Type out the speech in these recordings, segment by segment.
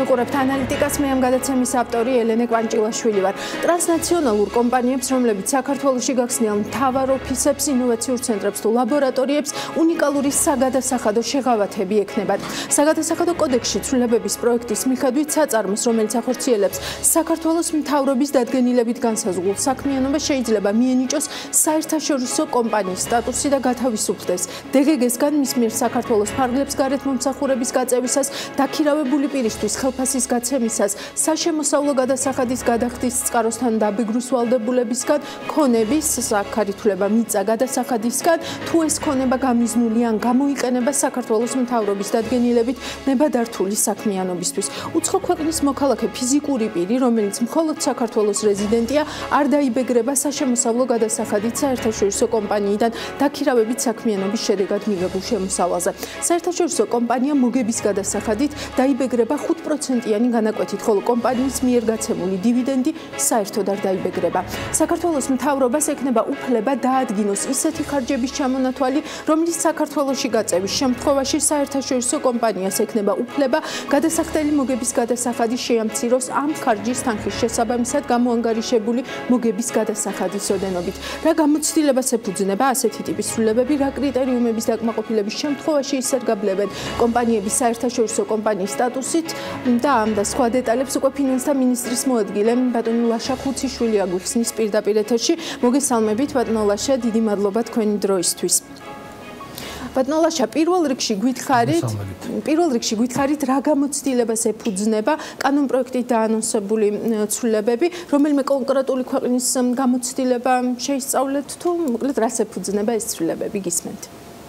მოგყურებთ ანალიტიკას, მე ამ გადაცემის ავტორი ელენე კვანჭილაშვილი ვარ. ტრანსნაციონალურ კომპანიებს, რომლებიც საქართველოში გახსნიან მთავარ ოფისებს, ინოვაციურ ცენტრებს თუ ლაბორატორიებს, უნიკალური საგადასახადო შეღავათები ექნებათ. საგადასახადო კოდექსში ცვლილებების პროექტის მიხედვით საწარმოს, რომელიც ახორციელებს საქართველოს მთავრობის დადგენილებით განსაზღვრულ საქმიანობას, შეიძლება მიენიჭოს საერთაშორისო კომპანიის სტატუსი და გათავისუფლდეს DGG-სგან მის მიერ საქართველოს ფარგლებს გარეთ მომსახურების გაწევისას, დაქირავებული პირისთვის ხელფასის გაცემისას, საშემოსავლო გადასახადის გადახდის წყაროსთან დაბეგრვის ვალდებულებისგან, ქონების საქარითვლება მიწა გადასახადისგან, თუ ეს ქონება გამიზნული ან გამოიყენება საქართველოს მთავრობის დადგენილებით ნებადართული საქმიანობისთვის. უცხო ქვეყნის მოქალაქე ფიზიკური პირი, რომელიც მხოლოდ საქართველოს რეზიდენტია, არ დაიბეგრება საშემოსავლო გადასახადით საერთაშორისო კომპანიიდან დაქირავებით საქმიანობის შედეგად მიღებულ შემოსავალზე. საერთაშორისო კომპანია მოგების გადასახადით დაიბეგრება 5%-იანი განაკვეთით, ხოლო კომპანიის მიერ გაცემული დივიდენდი საერთოდ არ დაიბეგრება. საქართველოს მთავრობას ექნება უფლება დაადგინოს ისეთი ხარჯების ჩამონათვალი, რომლის საქართველოში გაწევის შემთხვევაში საერთაშორისო კომპანიას ექნება უფლება გადასახდელი მოგების გადასახადი შეამციროს ამ ხარჯის თანხის შესაბამისად გამოანგარიშებული მოგების გადასახადის ოდენობით. რა გამოცდილებას ეფუძნება ასეთი ტიპის ცვლილებები, რა კრიტერიუმების დაკმაყოფილების შემთხვევაში ისარგაბლებენ კომპანიების საერთაშორისო კომპანიის სტატუსით და ამ და სხვა დეტალებს უკვე ფინანსთა მინისტრის მოადგილე ბატონი ლაშა ხუციშვილი აგვიხსნის პირდაპირ ეთერში. მოგესალმებით ბატონო ლაშა, დიდი მადლობა თქვენი დროისთვის. ბატონო ლაშა, პირველ რიგში გითხარით, რა გამოცდილებას ეფუძნება კანონპროექტით დაანონსებული ცვლილებები, რომელიმე კონკრეტული ქვეყნის გამოცდილება შეისწავლეთ თუ მოკლედ რას ეფუძნება ეს ცვლილებები, გისმენთ?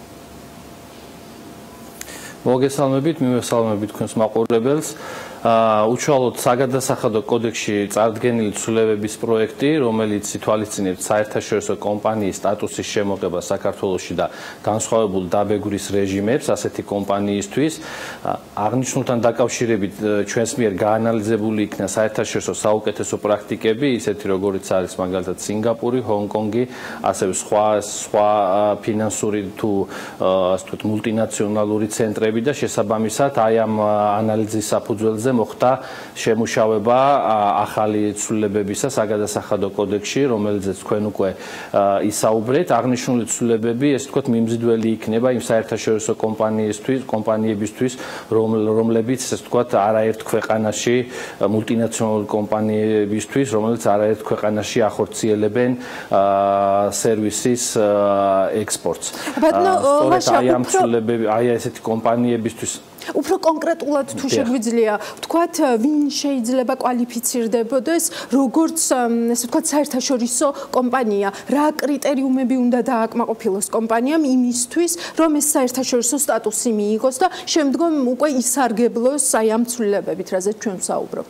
მოგესალმებით, მივესალმებით თქვენს მაყურებელს. უშუალოდ საგადასახადო კოდექსში წარდგენილი ცვლილებების პროექტი, რომელიც ითვალისწინებს საერთაშორისო კომპანიის სტატუსის შემოღებას საქართველოში და განსხვავებულ დაბეგრის რეჟიმებს ასეთი კომპანიისთვის, აღნიშნულთან დაკავშირებით ჩვენს მიერ გაანალიზებული იქნა საერთაშორისო საუკეთესო პრაქტიკები, ისეთი როგორიც არის მაგალითად სინგაპური, ჰონკონგი, ასევე სხვა ფინანსური თუ ასე ვთქვათ მულტინაციონალური ცენტრები და შესაბამისად აი ამ ანალიზის საფუძველზე მოხდა შემუშავება ახალი ცვლილებებისა საგადასახადო კოდექსში, რომელზეც თქვენ უკვე ისაუბრეთ. აღნიშნული ცვლილებები, ესე ვთქვათ, მიმზიდველი იქნება იმ საერთაშორისო კომპანიებისთვის, რომლებიც, ესე ვთქვათ, არაერთ ქვეყანაში მულტინაციონალური კომპანიებისთვის, რომელიც არაერთ ქვეყანაში ახორციელებენ სერვისის ექსპორტს. აი ამ ცვლილებები, აი ესეთი კომპანიებისთვის უფრო კონკრეტულად თუ შეგვიძლია ვთქვათ, ვინ შეიძლება კვალიფიცირდებოდეს როგორც ესე ვთქვათ საერთაშორისო კომპანია, რა კრიტერიუმები უნდა დააკმაყოფილოს კომპანიამ იმისთვის, რომ ეს საერთაშორისო სტატუსი მიიღოს და შემდგომ უკვე ისარგებლოს აი ამ ცვლილებებით, რაზეც ჩვენ ვსაუბრობთ.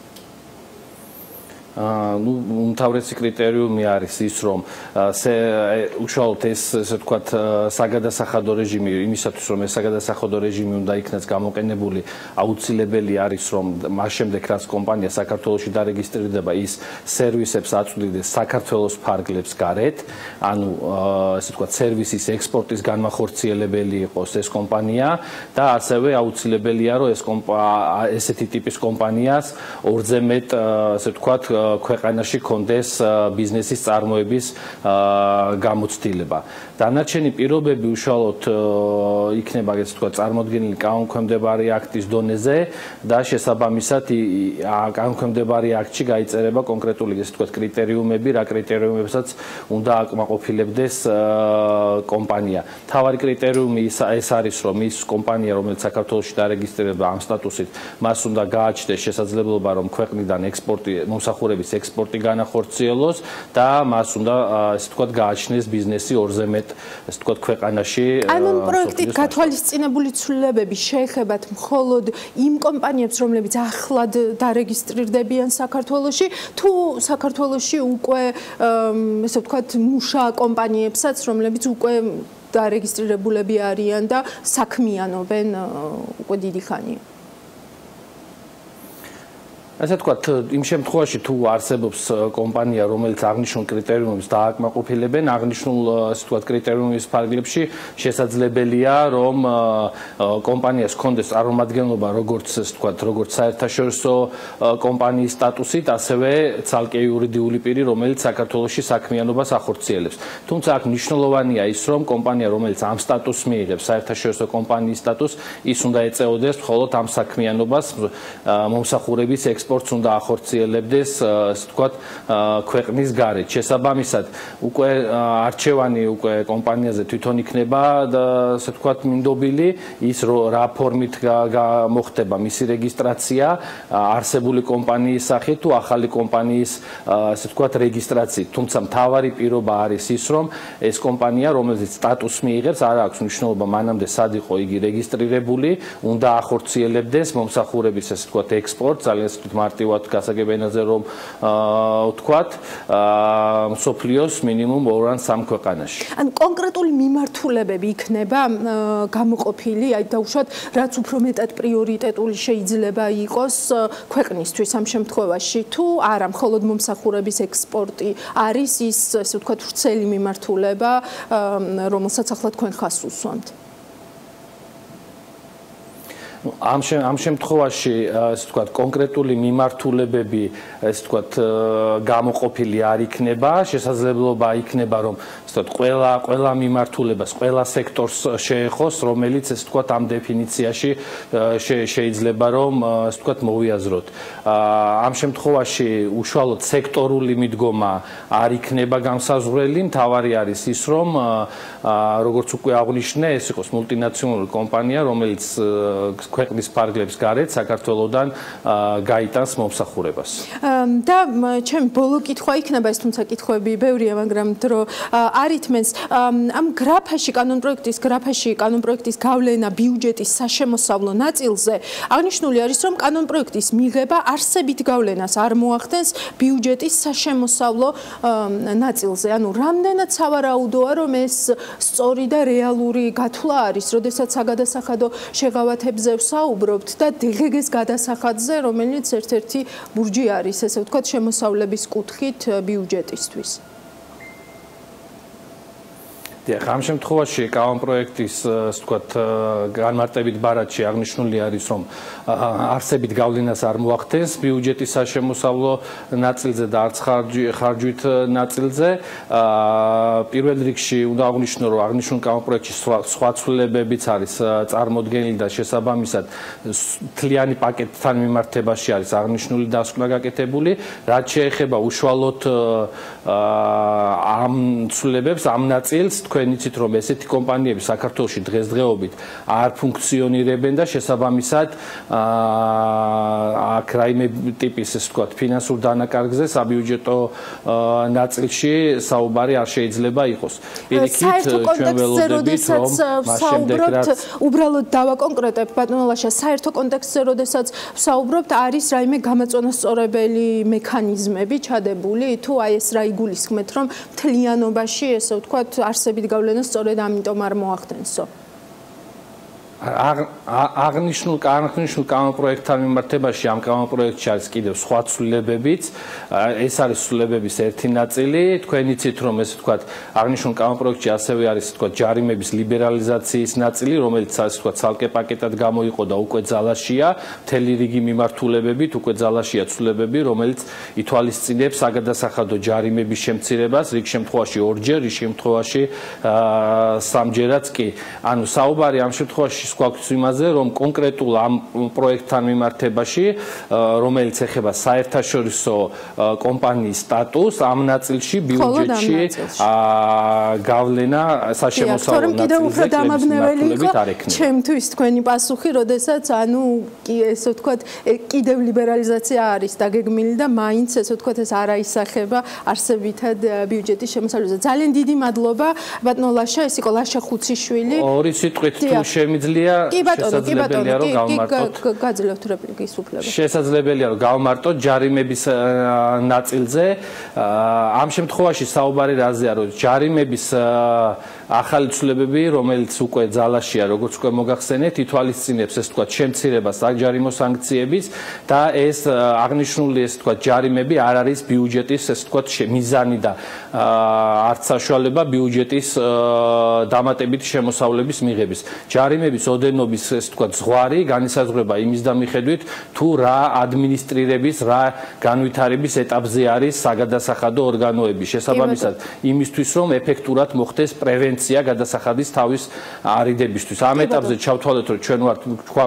უმთავრესი კრიტერიუმი არის ის, რომ უშუალოდ ეს ესე ვთქვათ საგადასახადო რეჟიმი, იმისათვის რომ ეს საგადასახადო რეჟიმი უნდა იქნას გამოყენებული, აუცილებელი არის, რომ მას შემდეგ რაც კომპანია საქართველოში დარეგისტრირდება, ის სერვისებს აწვდიდეს საქართველოს ფარგლებს გარეთ, ანუ ესე ვთქვათ სერვისის ექსპორტის განმახორციელებელი იყოს ეს კომპანია და ასევე აუცილებელია, რომ ესეთი ტიპის კომპანიას ორზე მეტ ესე ვთქვათ ქვეყანაში კონდეს ბიზნესის წარმოების გამოცდილება. დანარჩენი პირობები უშუალოდ იქნება, ესე ვთქვათ, წარმოდგენილი კანონქვემდებარი აქტის დონეზე და შესაბამისად კანონქვემდებარი აქტში გაიწერება კონკრეტული, ესე ვთქვათ, კრიტერიუმები, რა კრიტერიუმებსაც უნდა აკმაყოფილებდეს კომპანია. მთავარი კრიტერიუმი ეს არის, რომ ის კომპანია, რომელიც საქართველოში დარეგისტრირდება ამ სტატუსით, მას უნდა გააჩნდეს შესაძლებლობა, რომ ქვეყნიდან მომსახურების ექსპორტი განახორციელოს და მას უნდა, ესე ვთქვათ, გააჩნდეს ბიზნესი ორზე მეტ, ესე ვთქვათ, ქვეყანაში. ანუ პროექტით გათვალისწინებული ცვლილებები შეეხებათ მხოლოდ იმ კომპანიებს, რომლებიც ახლად დარეგისტრირდებიან საქართველოში, თუ საქართველოში უკვე, ესე ვთქვათ, მუშა კომპანიებსაც, რომლებიც უკვე დარეგისტრირებულები არიან და საქმიანობენ უკვე დიდი ხანია. ასე ვთქვათ, იმ შემთხვევაში თუ არსებობს კომპანია, რომელიც აღნიშნულ კრიტერიუმებს დააკმაყოფილებენ, აღნიშნულ ასე ვთქვათ კრიტერიუმის ფარგლებში შესაძლებელია, რომ კომპანიას ჰქონდეს წარმომადგენლობა როგორც ასე ვთქვათ, როგორც საერთაშორისო კომპანიის სტატუსით, ასევე ცალკე იურიდიული პირი, რომელიც საქართველოში საქმიანობას ახორციელებს. თუმცა აქ მნიშვნელოვანია ის, რომ კომპანია, რომელიც ამ სტატუსს მიიღებს, საერთაშორისო კომპანიის სტატუსს, ის უნდა ეწეოდეს მხოლოდ ამ საქმიანობას, მომსახურების ექსპორტს უნდა ახორციელებდეს, ასე ვთქვათ, ქვეყნის გარეთ. შესაბამისად, უკვე არჩევანი უკვე კომპანიაზე თვითონ იქნება, ასე ვთქვათ, მინდობილი, ის რა ფორმით მოხდება მისი რეგისტრაცია, არსებული კომპანიის სახით თუ ახალი კომპანიის, ასე ვთქვათ, რეგისტრაციით. თუმცა მთავარი პირობა არის ის, რომ ეს კომპანია, რომელიც სტატუსს მიიღებს, არ აქვს მნიშვნელობა მანამდე სად იყო იგი რეგისტრირებული, უნდა ახორციელებდეს მომსახურების, ასე ვთქვათ, ექსპორტს, ძალიან მარტივად გასაგებ ენაზე რომ ვთქვათ, მსოფლიოს მინიმუმ 2 ან 3 ქვეყანაში. ან კონკრეტული მიმართულებები იქნება გამოყოფილი, აი დაუშვათ, რაც უფრო მეტად პრიორიტეტული შეიძლება იყოს ქვეყნისთვის ამ შემთხვევაში, თუ არა, მხოლოდ მომსახურების ექსპორტი არის ის, ასე ვთქვათ, ვრცელი მიმართულება, რომელსაც ახლა თქვენ ხას უსვამთ. ამ შემთხვევაში, ასე ვთქვათ, კონკრეტული მიმართულებები, ასე ვთქვათ, გამოყოფილი არ იქნება, შესაძლებლობა იქნება, რომ ასე ვთქვათ, ყველა მიმართულებას, ყველა სექტორს შეეხოს, რომელიც ასე ვთქვათ, ამ დეფინიციაში შეიძლება რომ ასე ვთქვათ, მოვიაზროთ. ამ შემთხვევაში უშუალოდ სექტორული მიდგომა არ იქნება განსაზღვრელი, მთავარი არის ის, რომ როგორც უკვე აღვნიშნე, ეს იყოს მულტინაციონალური კომპანია, რომელიც ქვეყნის ფარგლებს გარეთ საქართველოსთან გაიტანს მომსახურებას. და ჩემი ბოლო კითხვა იქნება ეს, თუმცა კითხვები ბევრია, მაგრამ დრო არითმენს ამ კანონპროექტის გავლენა ბიუჯეტის საშემოსავლო ნაწილზე აღნიშნული არის, რომ კანონპროექტის მიღება არსებით გავლენას არ მოახდენს ბიუჯეტის საშემოსავლო ნაწილზე. ანუ რამდენად სავარაუდოა, რომ ეს სწორი და რეალური გათვლა არის, როდესაც საგადასახადო შეღავათებზე ვსაუბრობთ და დღეგეს გადასახადზე, რომელიც ერთ-ერთი ბურჯი არის, ესე ვთქვათ, შემოსავლების კუთხით ბიუჯეტისთვის. ამ შემთხვევაში კანონპროექტის, ასე ვთქვათ, განმარტებით ბარათში აღნიშნული არის, რომ არსებით გავლენას არ მოახდენს ბიუჯეტის საშემოსავლო ნაწილზე და არც ხარჯვით ნაწილზე. პირველ რიგში უნდა აღვნიშნო, რომ აღნიშნულ კანონპროექტში სხვა ცვლილებებიც არის წარმოდგენილი და შესაბამისად მთლიანი პაკეტთან მიმართებაში არის აღნიშნული დასკვნა გაკეთებული, რაც შეეხება უშუალოდ ამ ცვლილებებს, ამ ნაწილს თქვენ იცით, რომ ესეთი კომპანიები საქართველოში დღესდღეობით არ ფუნქციონირებენ და შესაბამისად აქ რაიმე ტიპის, ესე ვთქვათ, ფინანსურ დანაკარგზე საბიუჯეტო ნაწილში საუბარი არ შეიძლება იყოს. პირიქით, ჩვენ ველოდებით, რომ ვსაუბრობთ, უბრალოდ დავაკონკრეტებ, ბატონო ლაშა, საერთო კონტექსტზე, როდესაც ვსაუბრობთ, არის რაიმე გამაწონასწორებელი მექანიზმები ჩადებული, თუ აი ეს რა იგულისხმეთ, რომ მთლიანობაში, ესე ვთქვათ, არსებით გავლენა სწორედ ამიტომ არ მოახდენსო. აღნიშნულ კანონპროექტთან მიმართებაში ამ კანონპროექტში არის კიდევ სხვა ცვლილებებიც. ეს არის ცვლილებების ერთი ნაწილი. თქვენ იცით, რომ ესე ვთქვათ, აღნიშნულ კანონპროექტში ასევე არის, ასე ვთქვათ, ჯარიმების ლიბერალიზაციის ნაწილი, რომელიც ასე ვთქვათ, ცალკე პაკეტად გამოიყო და უკვე ძალაშია. მთელი რიგი მიმართულებებით უკვე ძალაშია ცვლილებები, რომელიც ითვალისწინებს საგადასახადო ჯარიმების შემცირებას, რიგ შემთხვევაში ორჯერ, რიგ შემთხვევაში სამჯერაც კი. ანუ საუბარი ამ შემთხვევაში გვაქვს იმაზე, რომ კონკრეტულ ამ პროექტთან მიმართებაში, რომელიც ეხება საერთაშორისო კომპანიის სტატუსს, ამ ნაწილში ბიუჯეტში გავლენა საშემოსავლო ნაწილზე კლების არ ექნება. ჩემთვის თქვენი პასუხი, როდესაც ანუ ესე ვთქვათ, კიდევ ლიბერალიზაცია არის დაგეგმილი და მაინც ესე ვთქვათ, ეს არ აისახება არსებითად ბიუჯეტის შემოსავლაზე. ძალიან დიდი მადლობა, ბატონო ლაშა, ეს იყო ლაშა ხუციშვილი. ორი სიტყვით თუ შემიძლია შესაძლებელია რომ გავმარტოთ გაძლევთ რეპლიკის უფლება. შესაძლებელია რომ გავმარტოთ ჯარიმების ნაწილზე. ამ შემთხვევაში საუბარი რაზეა, რომ ჯარიმების ახალი ცვლილებები, რომელიც უკვე ძალაშია, როგორც უკვე მოგახსენეთ, ითვალისწინებს ეს თქვა შემცირებას საჯარიმო სანქციების და ეს აღნიშნული ეს თქვა ჯარიმები არ არის ბიუჯეტის ეს თქვა მიზანი და არც საშუალება ბიუჯეტის დამატებითი შემოსავლების მიღების. ჯარიმების ოდენობის ეს თქვა ზღვარი განისაზღვრება იმის და მიხედვით თუ რა ადმინისტრირების, რა განვითარების ეტაპზე არის საგადასახადო ორგანოები. შესაბამისად იმისთვის რომ ეფექტურად მოხდეს პრევენცია გადასახადის თავის არიდებისთვის. ამ ეტაპზე ჩავთვალეთ რომ ჩვენ ვართ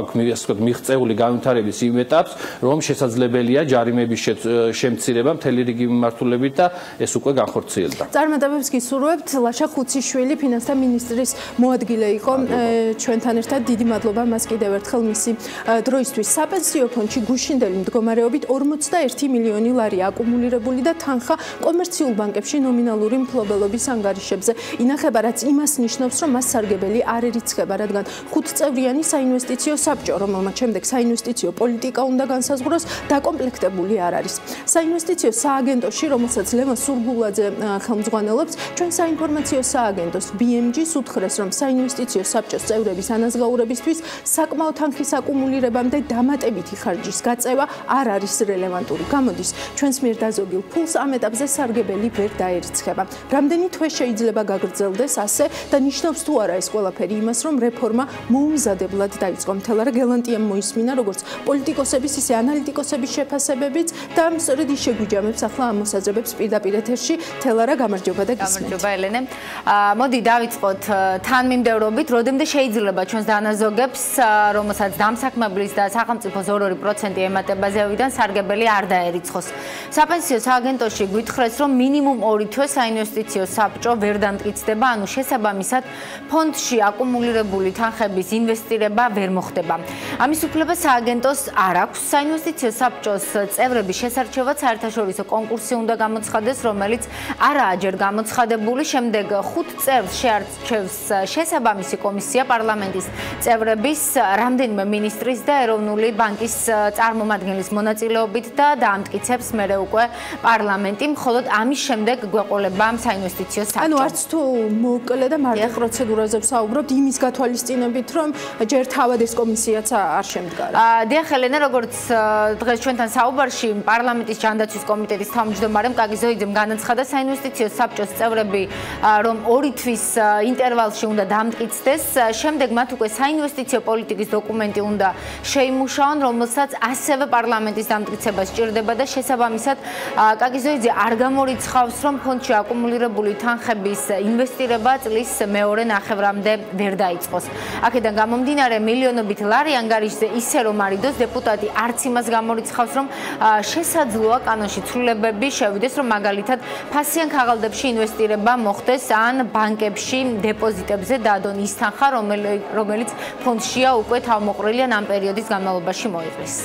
მიღწეული განვითარების იმ ეტაპს, რომ შესაძლებელია ჯარიმების შემცირება მთელი რიგი მიმართულებით და ეს უკვე განხორციელდა. წარმატებებს გისურვებთ. ლაშა ხუციშვილი ფინანსთა მინისტრის მოადგილე იყო ჩვენთან ერთად. დიდი მადლობა მას კიდევ ერთხელ მისი დროისთვის. საპენსიო ფონდში გუშინდელი მდგომარეობით 41 მილიონი ლარი აკუმულირებული და თანხა კომერციულ ბანკებში ნომინალური მფლობელობის ანგარიშებზე ინახება, რაც იმას ნიშნავს, რომ მას სარგებელი არ ერიცხება, რადგან 5-წევრიანი საინვესტიციო საბჭო, რომელმაც შემდეგ საინვესტიციო პოლიტიკა უნდა განსაზღვროს, დაკომპლექტებული არ არის. საინვესტიციო სააგენტოში, რომელსაც ლევან სურგულაძე ხელმძღვანელობს, ჩვენ საინფორმაციო სააგენტოს BMG-ს უთხრეს, რომ საინვესტიციო საბჭოს წევრების ანაზღაურებისთვის საკმაო თანხის აკუმულირებამდე დამატებითი ხარჯის გაწევა არ არის რელევანტური. გამოდის, ჩვენს მიერ დაზოგილ ფულს ამ ეტაპზე სარგებელი ვერ დაერიცხება. რამდენი თვე შეიძლება გაგრძელდეს ასე და ნიშნავს თუ არა ეს ყველაფერი იმას, რომ რეფორმა მოუმზადებლად დაიწყო. მთელარა გელანტიამ მოისმინა როგორც პოლიტიკოსების, ისე ანალიტიკოსების შეფასებებიც და სწორედ ის შეგვიჯამებს ახლა ამ მოსაზრებებს პირდაპირ ეთერში. თელარა გამარჯობა და გისმენთ. გამარჯობა ელენე. მოდი დავიწყოთ თანმიმდევრობით, როდემდე შეიძლება ჩვენს დანაზოგებს, რომელსაც დამსაქმებლის და სახელმწიფოს 2% ემატება ზევიდან სარგებელი არ დაერიცხოს. საპენსიო სააგენტოში გვითხრეს, რომ მინიმუმ 2 თვე საინვესტიციო საბჭო ვერ დამტკიცდება, ანუ შესაბამისად ფონდში აკუმულირებული თანხების ინვესტირება ვერ მოხდება. ამის უფლება სააგენტოს არ აქვს. საინვესტიციო საბჭოს წევრების შესარჩევად საერთაშორისო კონკურსი უნდა გამოცხადდეს, რომელიც არაა ჯერ გამოცხადებული. შემდეგ 5 წევრს შეარჩევს შესაბამისი კომისია პარლამენტის წევრების, რამდენიმე მინისტრის და ეროვნული ბანკის წარმომადგენლის მონაწილეობით და დაამტკიცებს მერე უკვე პარლამენტი, მხოლოდ ამის შემდეგ გვეყოლება საინვესტიციო საბჭო. ანუ არც თუ მოკლე და მარტო პროცედურაზე ვსაუბრობთ, იმის გათვალისწინებით, რომ ჯერ თავად ეს კომისიაც არ შემდგარა. დიახ, ელენე, როგორც დღეს ჩვენთან საუბარში პარლამენტის ჯანდაცვის კომიტეტის თავმჯდომარემ კაგიზოიძემ განაცხადა, საინვესტიციო საბჭოს წევრები რომ 2 თვის ინტერვალში უნდა დამტკიცდეს, შემდეგ მათ უკვე საინვესტიციო პოლიტიკის დოკუმენტი უნდა შეიმუშაონ, რომელსაც ასევე პარლამენტის დამტკიცება სჭირდება და შესაბამისად კაგიზოიძე არ გამორიცხავს, რომ ფონდში აკუმულირებული თანხების ინვესტირება წლის მეორე ნახევრამდე ვერ დაიწყოს. აქედან გამომდინარე, მილიონობით ლარი ანგარიშზე ისე რომ არიდოს, დეპუტატი არც იმას გამორიცხავს, რომ შესაძლოა კანონში ცვლილებები შევიდეს, რომ მაგალითად ფასიან ქაღალდებში ინვესტირება მოხდეს ან ბანკებში დეპოზიტებზე დაადონ ის თანხა, რომელიც ფონდშია უკვე თავმოყრილი ან ამ პერიოდის განმავლობაში მოიყრის.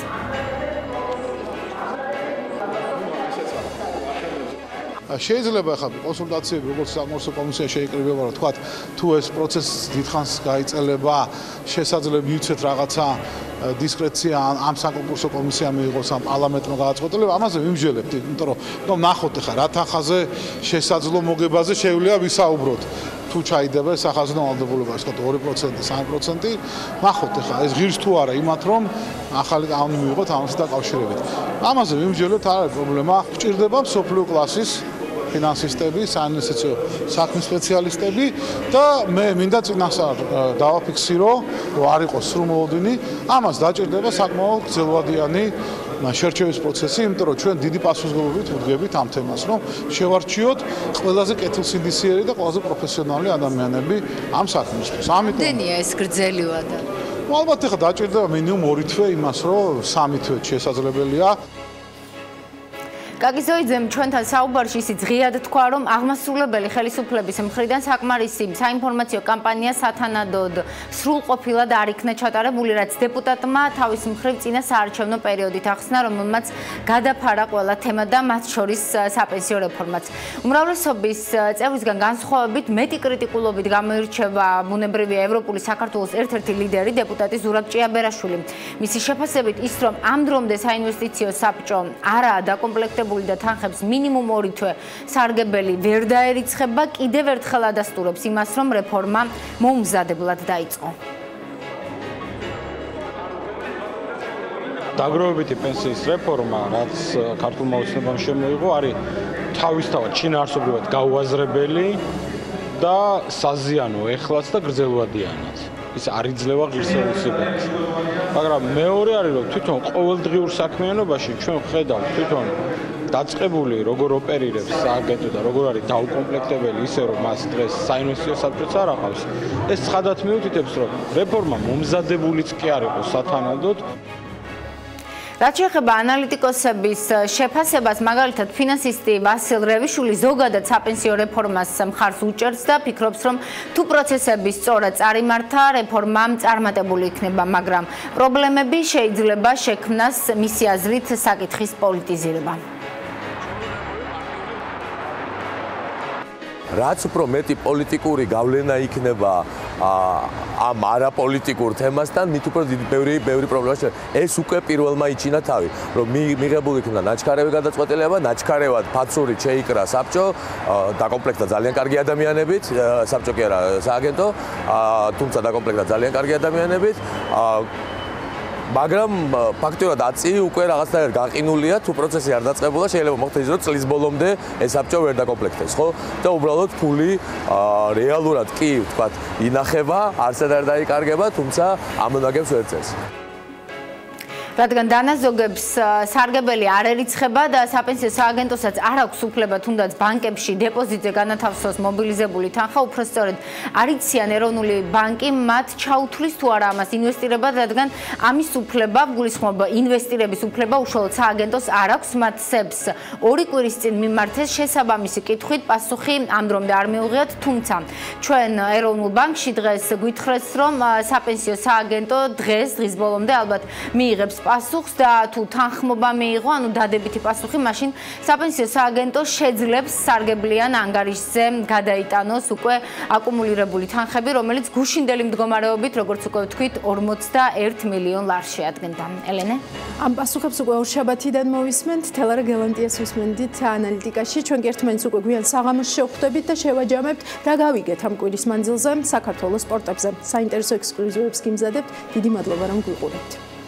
შეიძლება ახლა კონსულტაციები როგორც საკონსულტაციო კომისია შეიკრიბება, რომ თქვა თუ ეს პროცესი დიდხანს გაიწელება, შესაძლოა მივცეთ რაღაცა დისკრეცია ამ საკონკურსო კომისიამ მიიღოს ამ პარლამენტმა გადაწყვეტილება, ამაზე ვიმსჯელებთ, იმიტომ რომ ნახოთ ახლა რა თანხაზე შესაძლო მოგებაზე შეუძლია ვისაუბროთ. თუ ჩაიდება სახაზინო ვალდებულება, ის ვთქვათ 2%, 3%, ნახოთ ახლა ეს ღირს თუ არა იმათ, რომ ახალი კანონი მიიღოთ ამასთან დაკავშირებით. ამაზე ვიმსჯელებთ, არ არის პრობლემა. გვჭირდება მსოფლიო კლასის ფინანსისტები, საინვესტიციო საქმის სპეციალისტები და მე მინდა წინასწარ დავაფიქსირო, რომ არ იყოს სრულმოლოდინი, ამას დაჭირდება საკმაოდ გრძელვადიანი შერჩევის პროცესი, იმიტომ რომ ჩვენ დიდი პასუხისმგებლობით ვდგებით ამ თემას, რომ შევარჩიოთ ყველაზე კეთილსინდისიერი და ყველაზე პროფესიონალი ადამიანები ამ საქმისთვის. ამიტომ დენია ეს გრძელი ვადა. ალბათ ახლა დაჭირდება მინიმუმ 2 თვე იმას, რომ 3 თვე შესაძლებელია. კაკიზოიძემ ჩვენთან საუბარში ისიც ღიად თქვა, რომ აღმასრულებელი ხელისუფლების მხრიდან საკმარისი საინფორმაციო კამპანია სათანადოდ სრულყოფილად არ იქნა ჩატარებული, რაც დეპუტატმა თავის მხრივ წინა საარჩევნო პერიოდით ახსნა, რომელმაც გადაფარა ყველა თემა და მათ შორის საპენსიო რეფორმაც. უმრავლესობის წევრისგან განსხვავებით მეტი კრიტიკულობით გამოირჩევა ბუნებრივია ევროპული საქართველოს ერთ-ერთი ლიდერი დეპუტატი ზურაბ ჭიაბერაშვილი. მისი შეფასებით ის, რომ ამ დრომდე საინვესტიციო საბჭო არაა დაკომპლექტებული და თანხებს მინიმუმ 2 თვე სარგებელი ვერ დაერიცხება, კიდევ ერთხელ ადასტურებს იმას, რომ რეფორმა მოუმზადებლად დაიწყო. დაგროვებითი პენსიის რეფორმა, რაც ქართულმა ოცნებამ შემოიღო, არის თავისთავად შინაარსობრივად გაუაზრებელი და საზიანო ეხლაც და გრძელვადიანად. ის არ იძლევა ღირსეულისებას. მაგრამ მეორე არის, რომ თვითონ ყოველდღიურ საქმიანობაში ჩვენ ვხედავთ თვითონ დაწყებული როგორ ოპერირებს სააგენტო და როგორ არის დაუკომპლექტებელი ისე რომ მას დღეს საინვესტიციო საბჭოც არ აყავს. ეს ცხადად მიუთითებს, რომ რეფორმა მომზადებულიც კი არ იყო სათანადოდ. რაც შეეხება ანალიტიკოსების შეფასებას, მაგალითად ფინანსისტი ვასილ რევიშვილი ზოგადად საპენსიო რეფორმას მხარს უჭერს და ფიქრობს, რომ თუ პროცესები სწორად წარიმართა, რეფორმა წარმატებული იქნება, მაგრამ პრობლემები შეიძლება შექმნას მისი აზრით საკითხის პოლიტიზირება. რაც უფრო მეტი პოლიტიკური გავლენა იქნება ამ არაპოლიტიკურ თემასთან, მით უფრო ბევრი პრობლემა შექმნება. ეს უკვე პირველმა იჩინა თავი, რომ მიღებული იქნა ნაჩქარევი გადაწყვეტილება, ნაჩქარევად ფაცურით შეიკრა საბჭო, დაკომპლექტდა ძალიან კარგი ადამიანებით, საბჭო კი არა, სააგენტო, თუმცა დაკომპლექტდა ძალიან კარგი ადამიანებით. მაგრამ ფაქტობრივად აწი უკვე რაღაცნაირად გაყინულია, თუ პროცესი არ დაწყებულა, შეიძლება მოხდეს ის, რომ წლის ბოლომდე ეს საბჭო ვერ დაკომპლექტდეს, ხო? და უბრალოდ ფული რეალურად კი, ვთქვათ, ინახება, არცად არ დაიკარგება, თუმცა ამონაგებს ვერ წერს. რადგან დანაზოგებს სარგებელი არ ერიცხება და საპენსიო სააგენტოსაც არ აქვს უფლება თუნდაც ბანკებში დეპოზიტზე განათავსოს მობილიზებული თანხა, უფრო სწორედ არ იციან ეროვნული ბანკი მათ ჩაუთვლის თუ არა ამას ინვესტირებად, რადგან ამის უფლება, გულისხმობა ინვესტირების უფლება უშუალოდ სააგენტოს არ აქვს, მათ სებს 2 კვირის წინ მიმართეს შესაბამისი კითხვით, პასუხი ამ დრომდე არ მიუღიათ, თუმცა ჩვენ ეროვნულ ბანკში დღეს გვითხრეს, რომ საპენსიო სააგენტო დღის ბოლომდე ალბათ მიიღებს პასუხს და თუ თანხმობა მიიღო, ანუ დადებითი პასუხი, მაშინ საპენსიო სააგენტო შეძლებს სარგებლიან ანგარიშზე გადაიტანოს უკვე აკუმულირებული თანხები, რომელიც გუშინდელი მდგომარეობით, როგორც უკვე ვთქვით, 41 მილიონ ლარს შეადგენდა. ელენე? ამ პასუხებს უკვე ორშაბათიდან მოვისმენთ, თელარა გელანტიას ვისმენდით ანალიტიკაში. ჩვენ ერთმანეთს უკვე გვიან საღამოს შევხვდებით და შევაჯამებთ, რა გავიგეთ ამ კვირის მანძილზე საქართველოს სპორტებზე. საინტერესო ექსკლუზივებს გიმზადებთ. დიდი მადლობა, რომ გვიყურებთ.